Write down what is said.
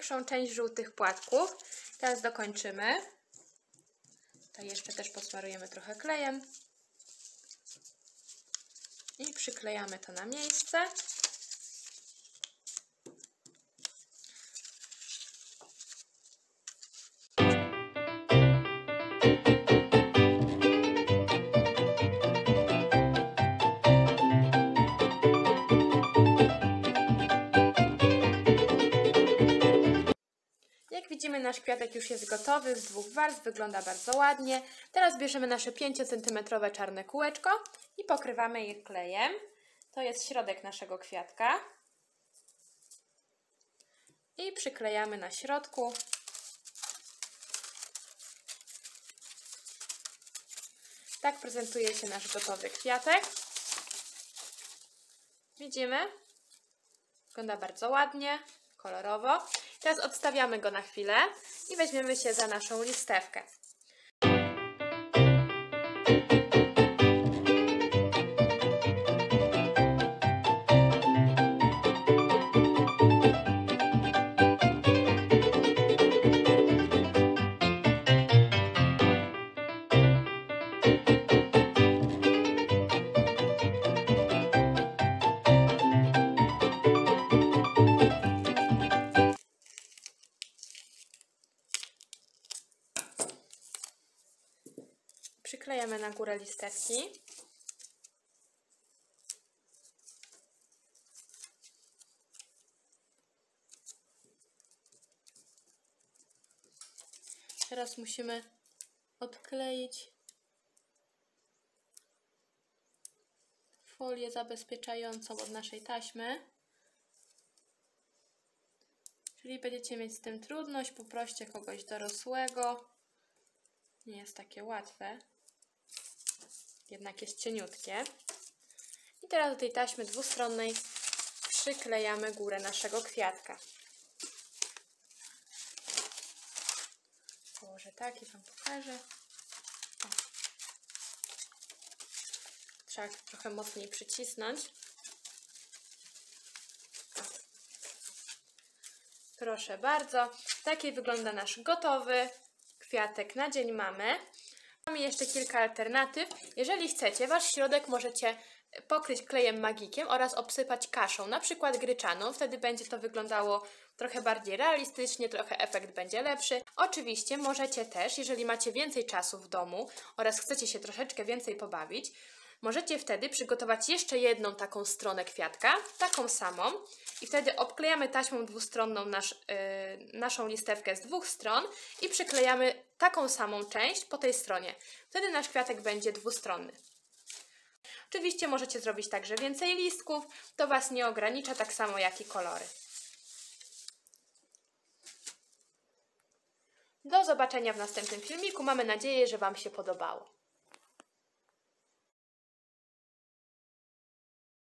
większą część żółtych płatków. Teraz dokończymy. Tutaj jeszcze też posmarujemy trochę klejem. I przyklejamy to na miejsce. Jak widzimy, nasz kwiatek już jest gotowy z 2 warstw, wygląda bardzo ładnie. Teraz bierzemy nasze 5 cm czarne kółeczko i pokrywamy je klejem. To jest środek naszego kwiatka. I przyklejamy na środku. Tak prezentuje się nasz gotowy kwiatek. Widzimy? Wygląda bardzo ładnie, kolorowo. Teraz odstawiamy go na chwilę i weźmiemy się za naszą listewkę. Przyklejamy na górę listewki. Teraz musimy odkleić folię zabezpieczającą od naszej taśmy. Jeżeli będziecie mieć z tym trudność, poproście kogoś dorosłego. Nie jest takie łatwe. Jednak jest cieniutkie. I teraz do tej taśmy dwustronnej przyklejamy górę naszego kwiatka. Położę tak i Wam pokażę. O. Trzeba trochę mocniej przycisnąć. O. Proszę bardzo. Taki wygląda nasz gotowy kwiatek na dzień mamy. Mamy jeszcze kilka alternatyw. Jeżeli chcecie, Wasz środek możecie pokryć klejem magikiem oraz obsypać kaszą, na przykład gryczaną. Wtedy będzie to wyglądało trochę bardziej realistycznie, trochę efekt będzie lepszy. Oczywiście możecie też, jeżeli macie więcej czasu w domu oraz chcecie się troszeczkę więcej pobawić, możecie wtedy przygotować jeszcze jedną taką stronę kwiatka, taką samą, i wtedy obklejamy taśmą dwustronną naszą listewkę z 2 stron i przyklejamy taką samą część po tej stronie. Wtedy nasz kwiatek będzie dwustronny. Oczywiście możecie zrobić także więcej listków, to Was nie ogranicza, tak samo jak i kolory. Do zobaczenia w następnym filmiku. Mamy nadzieję, że Wam się podobało.